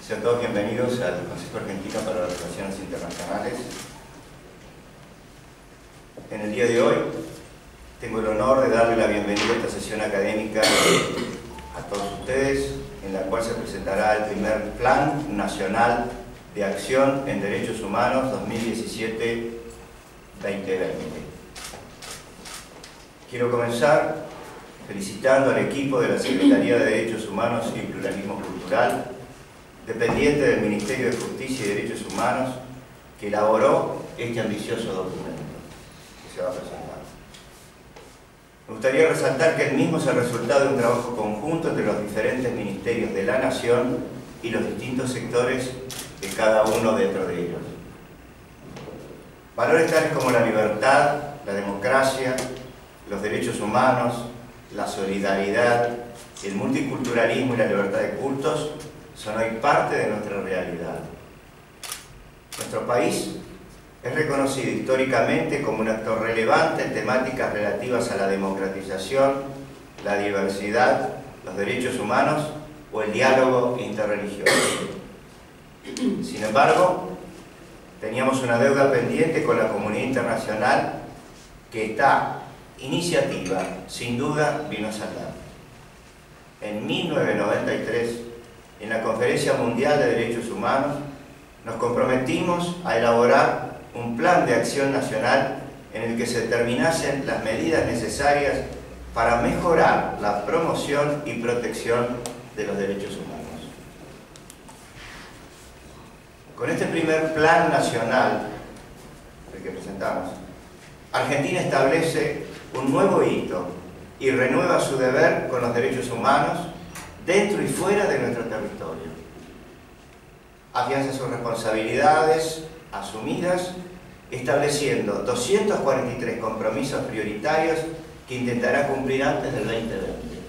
Sean todos bienvenidos al Consejo Argentino para las Relaciones Internacionales. En el día de hoy tengo el honor de darle la bienvenida a esta sesión académica a todos ustedes, en la cual se presentará el primer Plan Nacional de Acción en Derechos Humanos 2017-2020. Quiero comenzar felicitando al equipo de la Secretaría de Derechos Humanos y Pluralismo Cultural, dependiente del Ministerio de Justicia y Derechos Humanos, que elaboró este ambicioso documento que se va a presentar. Me gustaría resaltar que el mismo es el resultado de un trabajo conjunto entre los diferentes ministerios de la Nación y los distintos sectores de cada uno dentro de ellos. Valores tales como la libertad, la democracia, los derechos humanos, la solidaridad, el multiculturalismo y la libertad de cultos son hoy parte de nuestra realidad. Nuestro país es reconocido históricamente como un actor relevante en temáticas relativas a la democratización, la diversidad, los derechos humanos o el diálogo interreligioso. Sin embargo, teníamos una deuda pendiente con la comunidad internacional que esta iniciativa, sin duda, vino a saldar. En 1993, en la Conferencia Mundial de Derechos Humanos, nos comprometimos a elaborar un plan de acción nacional en el que se determinasen las medidas necesarias para mejorar la promoción y protección de los derechos humanos. Con este primer plan nacional, el que presentamos, Argentina establece un nuevo hito y renueva su deber con los derechos humanos dentro y fuera de nuestro territorio. Afianza sus responsabilidades asumidas, estableciendo 243 compromisos prioritarios que intentará cumplir antes del 2020.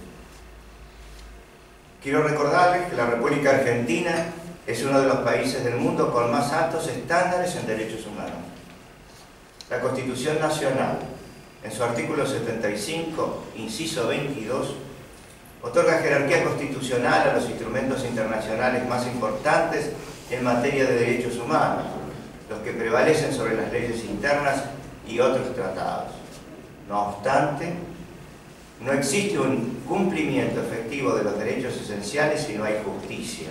Quiero recordarles que la República Argentina es uno de los países del mundo con más altos estándares en derechos humanos. La Constitución Nacional, en su artículo 75, inciso 22, otorga jerarquía constitucional a los instrumentos internacionales más importantes en materia de derechos humanos, los que prevalecen sobre las leyes internas y otros tratados. No obstante, no existe un cumplimiento efectivo de los derechos esenciales si no hay justicia.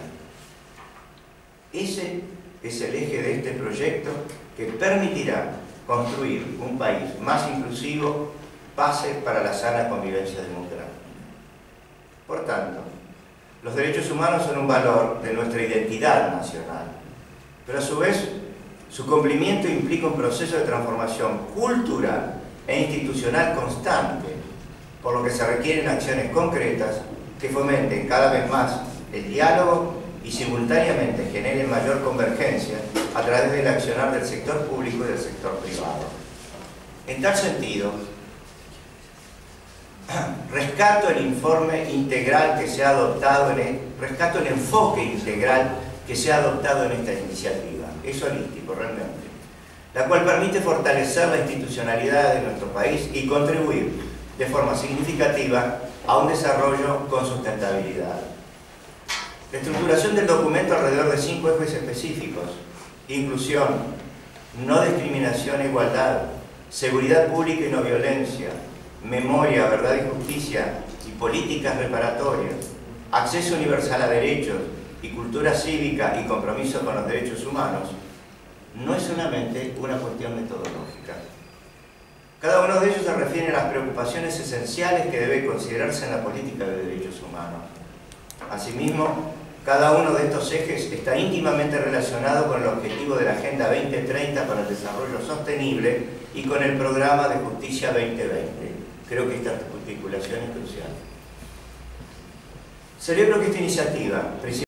Ese es el eje de este proyecto que permitirá construir un país más inclusivo, base para la sana convivencia democrática. Por tanto, los derechos humanos son un valor de nuestra identidad nacional, pero a su vez, su cumplimiento implica un proceso de transformación cultural e institucional constante, por lo que se requieren acciones concretas que fomenten cada vez más el diálogo y simultáneamente generen mayor convergencia a través del accionar del sector público y del sector privado. En tal sentido, rescato el informe integral que se ha adoptado, rescato el enfoque integral que se ha adoptado en esta iniciativa. Es holístico realmente, la cual permite fortalecer la institucionalidad de nuestro país y contribuir de forma significativa a un desarrollo con sustentabilidad. La estructuración del documento alrededor de 5 ejes específicos: inclusión, no discriminación e igualdad, seguridad pública y no violencia, memoria, verdad y justicia y políticas reparatorias, acceso universal a derechos y cultura cívica y compromiso con los derechos humanos, no es solamente una cuestión metodológica. Cada uno de ellos se refiere a las preocupaciones esenciales que debe considerarse en la política de derechos humanos. Asimismo, cada uno de estos ejes está íntimamente relacionado con el objetivo de la Agenda 2030 para el Desarrollo Sostenible y con el Programa de Justicia 2020. Creo que esta articulación es crucial. Celebro que esta iniciativa,